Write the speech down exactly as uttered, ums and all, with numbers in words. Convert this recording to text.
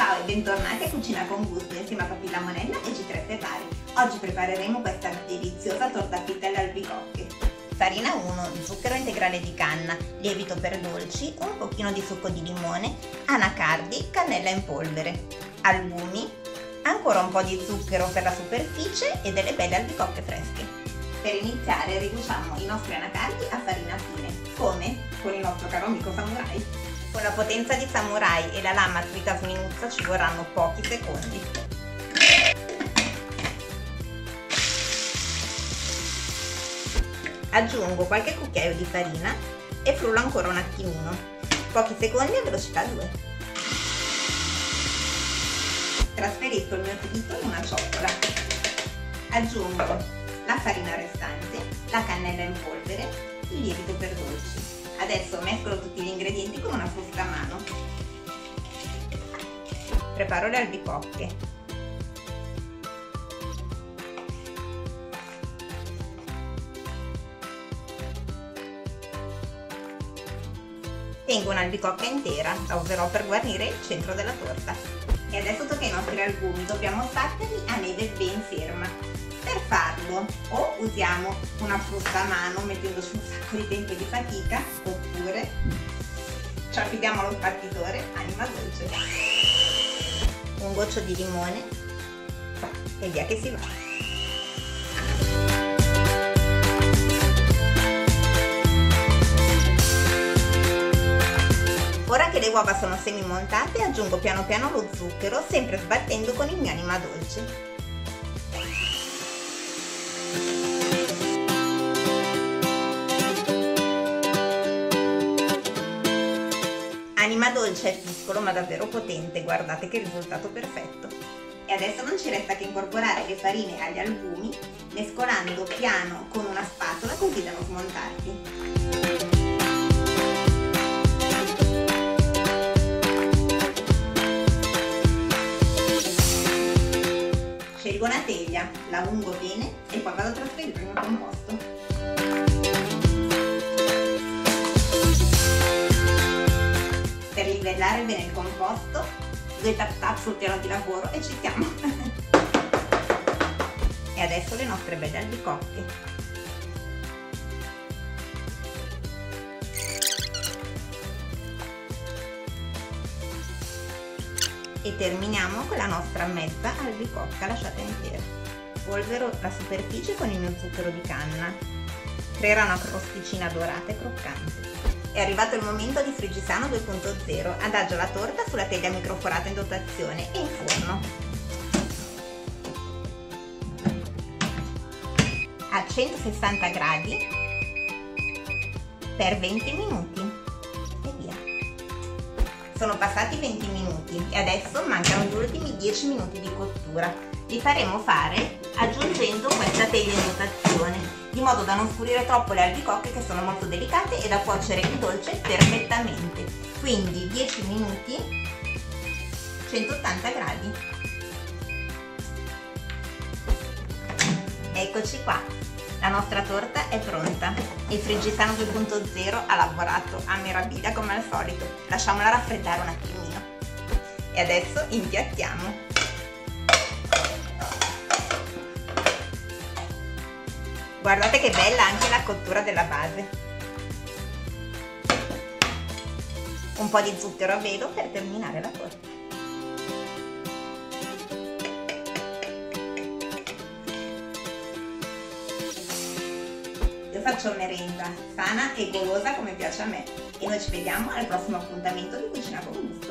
Ciao e bentornati a Cucina con Gusto insieme a Papilla Monella e G tre Pari. Oggi prepareremo questa deliziosa torta fritta alle albicocche. Farina uno, zucchero integrale di canna, lievito per dolci, un pochino di succo di limone, anacardi, cannella in polvere, albumi, ancora un po' di zucchero per la superficie e delle belle albicocche fresche. Per iniziare riduciamo i nostri anacardi a farina fine, come con il nostro caro amico samurai. Con la potenza di samurai e la lama trita sminuzza ci vorranno pochi secondi. Aggiungo qualche cucchiaio di farina e frullo ancora un attimino, pochi secondi a velocità due. Trasferisco il mio dito in una ciotola. Aggiungo la farina restante, la cannella in polvere, il lievito per dolci. Adesso mescolo tutti gli ingredienti con una frusta a mano. Preparo le albicocche. Tengo un'albicocca intera, la userò per guarnire il centro della torta. E adesso tocca ai nostri albumi, dobbiamo sbatterli a neve ben ferma. Per farlo o usiamo una frusta a mano mettendoci un sacco di tempo e di fatica, oppure ci affidiamo allo sbattitore, anima dolce. Un goccio di limone e via che si va. Ora che le uova sono semi montate aggiungo piano piano lo zucchero, sempre sbattendo con il mio anima dolce. Anima dolce è piccolo ma davvero potente, guardate che risultato perfetto. E adesso non ci resta che incorporare le farine agli albumi, mescolando piano con una spatola così da non smontarli. Scelgo una teglia, la ungo bene e poi vado a trasferire il mio composto. Per livellare bene il composto, due tap tap sul piano di lavoro e ci siamo. E adesso le nostre belle albicocche. E terminiamo con la nostra mezza albicocca lasciata intera. Polvero la superficie con il mio zucchero di canna. Creerà una crosticina dorata e croccante. È arrivato il momento di Frigisano due punto zero. Adagio la torta sulla teglia microforata in dotazione e in forno. A centosessanta gradi per venti minuti. E via. Sono passati venti minuti e adesso mancano gli ultimi dieci minuti di cottura. Li faremo fare aggiungendo questa teglia in dotazione, di modo da non scurire troppo le albicocche che sono molto delicate e da cuocere il dolce perfettamente. Quindi dieci minuti, centottanta gradi. Eccoci qua, la nostra torta è pronta. Il Frigisano due punto zero ha lavorato a meraviglia come al solito. Lasciamola raffreddare un attimino. E adesso impiattiamo. Guardate che bella anche la cottura della base. Un po' di zucchero a velo per terminare la torta. Io faccio merenda sana e golosa come piace a me. E noi ci vediamo al prossimo appuntamento di Cucina con Gusto.